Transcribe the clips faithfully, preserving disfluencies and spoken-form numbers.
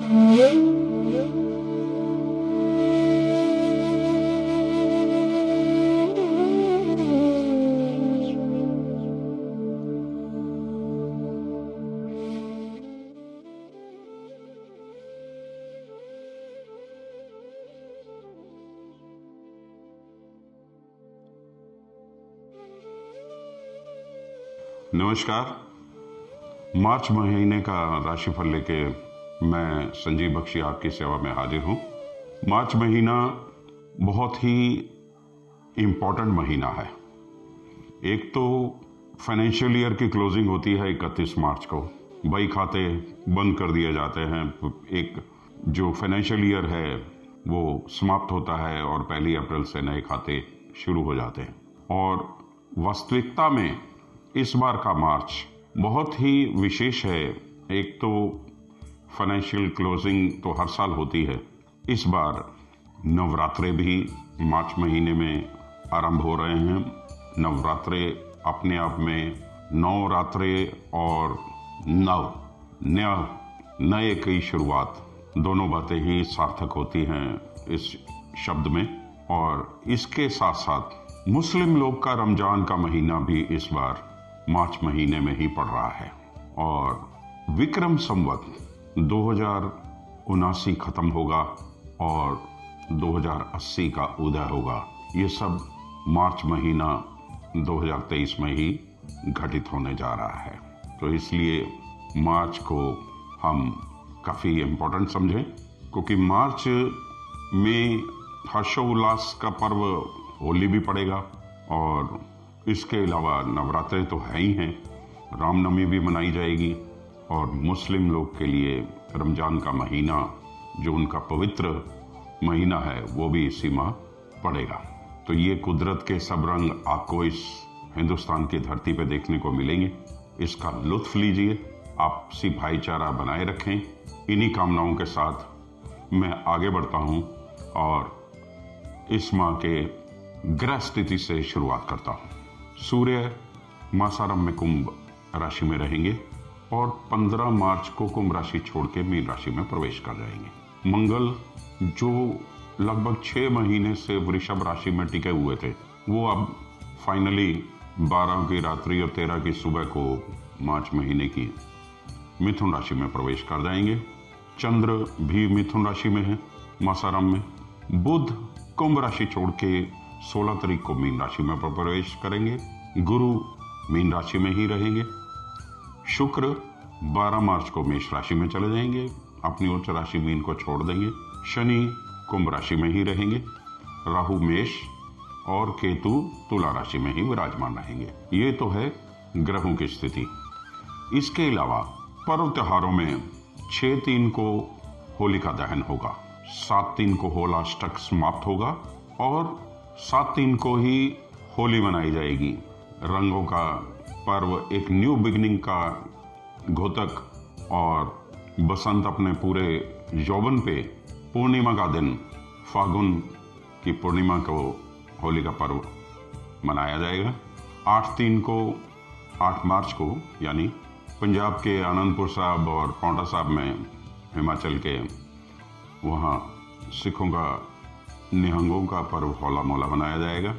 नमस्कार। मार्च महीने का राशिफल लेके मैं संजीव बख्शी आपकी सेवा में हाजिर हूं। मार्च महीना बहुत ही इम्पोर्टेंट महीना है। एक तो फाइनेंशियल ईयर की क्लोजिंग होती है इकतीस मार्च को, बही खाते बंद कर दिए जाते हैं। एक जो फाइनेंशियल ईयर है वो समाप्त होता है और पहली अप्रैल से नए खाते शुरू हो जाते हैं। और वास्तविकता में इस बार का मार्च बहुत ही विशेष है। एक तो फाइनेंशियल क्लोजिंग तो हर साल होती है, इस बार नवरात्रे भी मार्च महीने में आरंभ हो रहे हैं। नवरात्रे अपने आप में नौ रात्रे और नव नव नए की शुरुआत, दोनों बातें ही सार्थक होती हैं इस शब्द में। और इसके साथ साथ मुस्लिम लोग का रमजान का महीना भी इस बार मार्च महीने में ही पड़ रहा है। और विक्रम संवत दो हजार उनासी खत्म होगा और दो हजार अस्सी का उदय होगा। ये सब मार्च महीना दो हजार तेईस में ही घटित होने जा रहा है। तो इसलिए मार्च को हम काफी इम्पोर्टेंट समझें, क्योंकि मार्च में हर्षोल्लास का पर्व होली भी पड़ेगा और इसके अलावा नवरात्रे तो है ही हैं, रामनवमी भी मनाई जाएगी और मुस्लिम लोग के लिए रमजान का महीना जो उनका पवित्र महीना है वो भी इसी माह पड़ेगा। तो ये कुदरत के सब रंग आपको इस हिंदुस्तान की धरती पे देखने को मिलेंगे। इसका लुत्फ लीजिए, आपसी भाईचारा बनाए रखें। इन्हीं कामनाओं के साथ मैं आगे बढ़ता हूं और इस माह के ग्रह स्थिति से शुरुआत करता हूं। सूर्य मासारम में कुंभ राशि में रहेंगे और पंद्रह मार्च को कुंभ राशि छोड़ के मीन राशि में प्रवेश कर जाएंगे। मंगल जो लगभग छह महीने से वृषभ राशि में टिके हुए थे, वो अब फाइनली बारह की रात्रि और तेरह की सुबह को मार्च महीने की मिथुन राशि में प्रवेश कर जाएंगे। चंद्र भी मिथुन राशि में है मासारम में। बुध कुंभ राशि छोड़ के सोलह तारीख को मीन राशि में प्रवेश करेंगे। गुरु मीन राशि में ही रहेंगे। शुक्र बारह मार्च को मेष राशि में चले जाएंगे, अपनी उच्च राशि मीन को छोड़ देंगे। शनि कुंभ राशि में ही रहेंगे। राहु मेष और केतु तुला राशि में ही विराजमान रहेंगे। ये तो है ग्रहों की स्थिति। इसके अलावा पर्व त्योहारों में छह तीन को होलिका दहन होगा, सात तीन को होलाष्टक समाप्त होगा और सात तीन को ही होली मनाई जाएगी। रंगों का पर्व, एक न्यू बिगिनिंग का घोतक और बसंत अपने पूरे यौवन पे पूर्णिमा का दिन, फागुन की पूर्णिमा को होली का पर्व मनाया जाएगा। आठ तीन को आठ मार्च को यानी पंजाब के आनंदपुर साहब और पांवटा साहब में, हिमाचल के वहाँ सिखों का निहंगों का पर्व होला मोला मनाया जाएगा।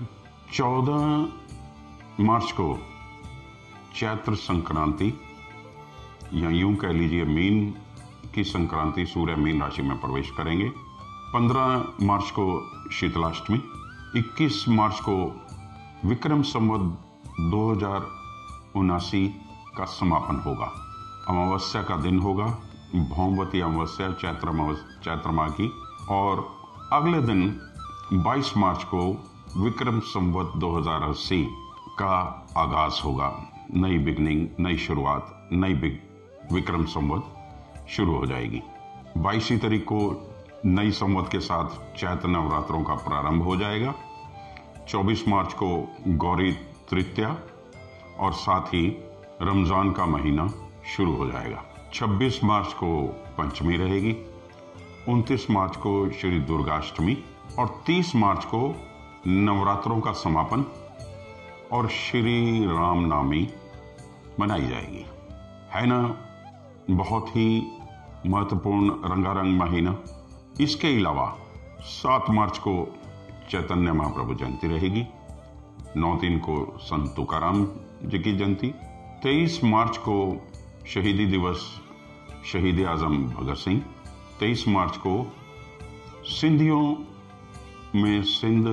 चौदह मार्च को चैत्र संक्रांति या यूं कह लीजिए मीन की संक्रांति, सूर्य मीन राशि में प्रवेश करेंगे। पंद्रह मार्च को शीतलाष्टमी। इक्कीस मार्च को विक्रम संवत दो हजार उनासी का समापन होगा। अमावस्या का दिन होगा, भौमवती अमावस्या चैत्र चैत्र माह की। और अगले दिन बाईस मार्च को विक्रम संवत दो हजार अस्सी का आगाज होगा। नई बिगनिंग, नई शुरुआत, नई विक्रम संवत शुरू हो जाएगी। बाईस तारीख को नई संवत के साथ चैत्र नवरात्रों का प्रारंभ हो जाएगा। चौबीस मार्च को गौरी तृतीया और साथ ही रमजान का महीना शुरू हो जाएगा। छब्बीस मार्च को पंचमी रहेगी। उनतीस मार्च को श्री दुर्गाष्टमी और तीस मार्च को नवरात्रों का समापन और श्री रामनवमी मनाई जाएगी। है ना बहुत ही महत्वपूर्ण रंगारंग महीना। इसके अलावा सात मार्च को चैतन्य महाप्रभु जयंती रहेगी, नौ तीन को संत तुकाराम जी की जयंती, तेईस मार्च को शहीदी दिवस शहीद आजम भगत सिंह, तेईस मार्च को सिंधियों में सिंध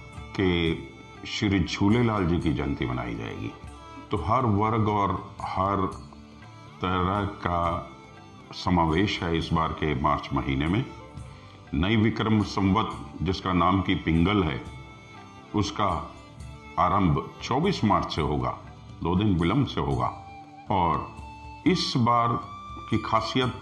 के श्री झूलेलाल जी की जयंती मनाई जाएगी। तो हर वर्ग और हर तरह का समावेश है इस बार के मार्च महीने में। नई विक्रम संवत जिसका नाम की पिंगल है, उसका आरंभ चौबीस मार्च से होगा, दो दिन विलंब से होगा। और इस बार की खासियत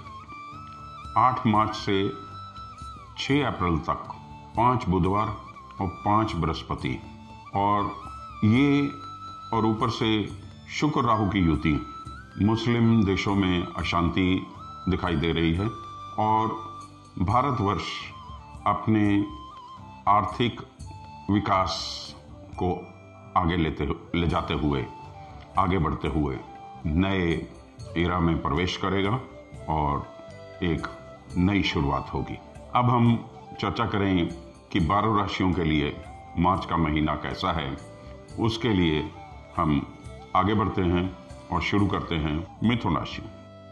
आठ मार्च से छह अप्रैल तक पांच बुधवार और पांच बृहस्पति, और ये और ऊपर से शुक्र राहु की युति मुस्लिम देशों में अशांति दिखाई दे रही है, और भारतवर्ष अपने आर्थिक विकास को आगे लेते ले जाते हुए आगे बढ़ते हुए नए एरा में प्रवेश करेगा और एक नई शुरुआत होगी। अब हम चर्चा करें कि बारह राशियों के लिए मार्च का महीना कैसा है। उसके लिए हम आगे बढ़ते हैं और शुरू करते हैं मिथुन राशि।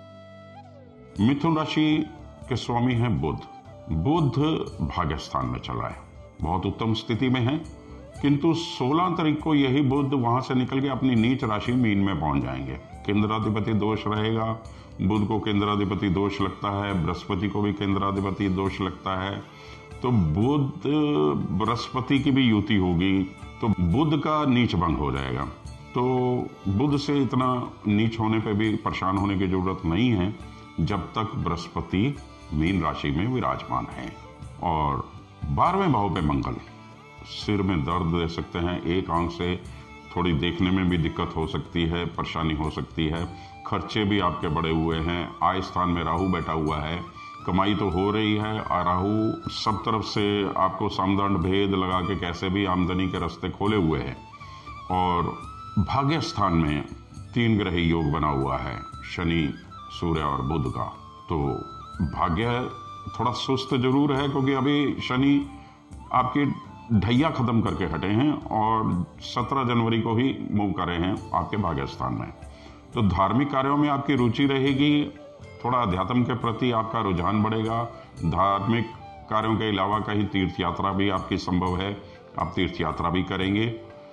मिथुन राशि के स्वामी हैं बुध। बुध भाग्य स्थान में चला है, बहुत उत्तम स्थिति में है, किंतु सोलह तारीख को यही बुध वहां से निकल के अपनी नीच राशि मीन में पहुंच जाएंगे। केंद्राधिपति दोष रहेगा, बुध को केंद्राधिपति दोष लगता है, बृहस्पति को भी केंद्राधिपति दोष लगता है, तो बुध बृहस्पति की भी युति होगी, तो बुध का नीच भंग हो जाएगा। तो बुध से इतना नीच होने पे भी परेशान होने की जरूरत नहीं है जब तक बृहस्पति मीन राशि में विराजमान है। और बारहवें भाव पे मंगल सिर में दर्द दे सकते हैं, एक आंख से थोड़ी देखने में भी दिक्कत हो सकती है, परेशानी हो सकती है, खर्चे भी आपके बढ़े हुए हैं, आय स्थान में राहु बैठा हुआ है, कमाई तो हो रही है और राहु सब तरफ से आपको समदंड भेद लगा के कैसे भी आमदनी के रास्ते खोले हुए हैं। और भाग्य स्थान में तीन ग्रह योग बना हुआ है, शनि, सूर्य और बुध का। तो भाग्य थोड़ा सुस्त जरूर है क्योंकि अभी शनि आपकी ढैया खत्म करके हटे हैं और सत्रह जनवरी को ही मूव कर रहे हैं आपके भाग्य स्थान में। तो धार्मिक कार्यों में आपकी रुचि रहेगी, थोड़ा अध्यात्म के प्रति आपका रुझान बढ़ेगा। धार्मिक कार्यों के अलावा कहीं तीर्थ यात्रा भी आपकी संभव है, आप तीर्थ यात्रा भी करेंगे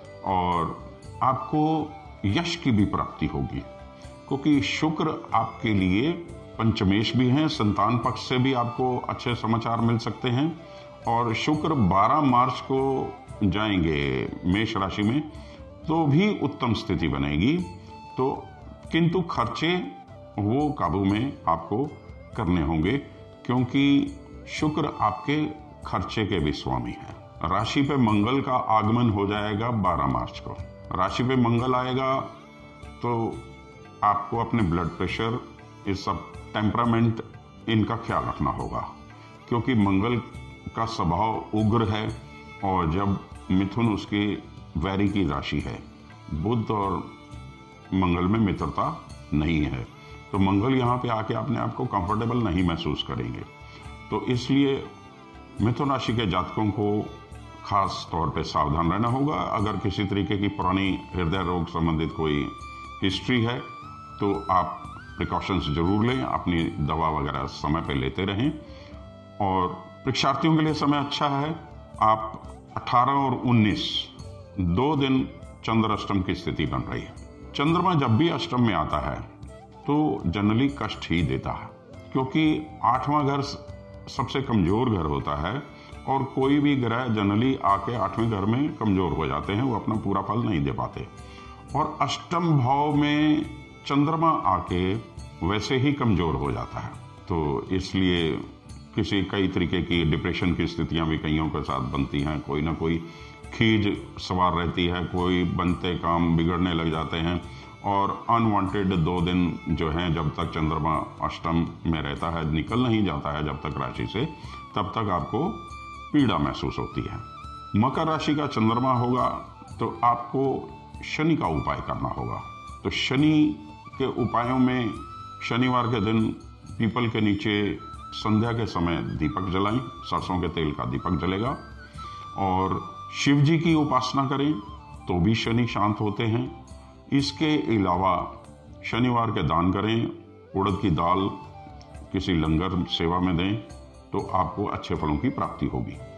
और आपको यश की भी प्राप्ति होगी क्योंकि शुक्र आपके लिए पंचमेश भी हैं, संतान पक्ष से भी आपको अच्छे समाचार मिल सकते हैं। और शुक्र बारह मार्च को जाएंगे मेष राशि में, तो भी उत्तम स्थिति बनेगी। तो किंतु खर्चे वो काबू में आपको करने होंगे क्योंकि शुक्र आपके खर्चे के भी स्वामी है। राशि पे मंगल का आगमन हो जाएगा बारह मार्च को। राशि पे मंगल आएगा तो आपको अपने ब्लड प्रेशर, इस सब टेम्परामेंट, इनका ख्याल रखना होगा क्योंकि मंगल का स्वभाव उग्र है और जब मिथुन उसकी वैरी की राशि है, बुध और मंगल में मित्रता नहीं है, तो मंगल यहाँ पे आके अपने आप को कंफर्टेबल नहीं महसूस करेंगे। तो इसलिए मिथुन राशि के जातकों को खास तौर पे सावधान रहना होगा। अगर किसी तरीके की पुरानी हृदय रोग संबंधित कोई हिस्ट्री है तो आप प्रिकॉशंस जरूर लें, अपनी दवा वगैरह समय पे लेते रहें। और परीक्षार्थियों के लिए समय अच्छा है। आप अठारह और उन्नीस दो दिन चंद्र अष्टम की स्थिति बन रही है। चंद्रमा जब भी अष्टम में आता है तो जनरली कष्ट ही देता है क्योंकि आठवां घर सबसे कमजोर घर होता है और कोई भी ग्रह जनरली आके आठवें घर में कमजोर हो जाते हैं, वो अपना पूरा फल नहीं दे पाते। और अष्टम भाव में चंद्रमा आके वैसे ही कमजोर हो जाता है। तो इसलिए किसी कई तरीके की डिप्रेशन की स्थितियां भी कईयों के साथ बनती हैं, कोई ना कोई खीज सवार रहती है, कोई बनते काम बिगड़ने लग जाते हैं। और अनवांटेड दो दिन जो हैं, जब तक चंद्रमा अष्टम में रहता है, निकल नहीं जाता है जब तक राशि से, तब तक आपको पीड़ा महसूस होती है। मकर राशि का चंद्रमा होगा तो आपको शनि का उपाय करना होगा। तो शनि के उपायों में शनिवार के दिन पीपल के नीचे संध्या के समय दीपक जलाएं, सरसों के तेल का दीपक जलेगा। और शिव जी की उपासना करें तो भी शनि शांत होते हैं। इसके अलावा शनिवार के दान करें, उड़द की दाल किसी लंगर सेवा में दें तो आपको अच्छे फलों की प्राप्ति होगी।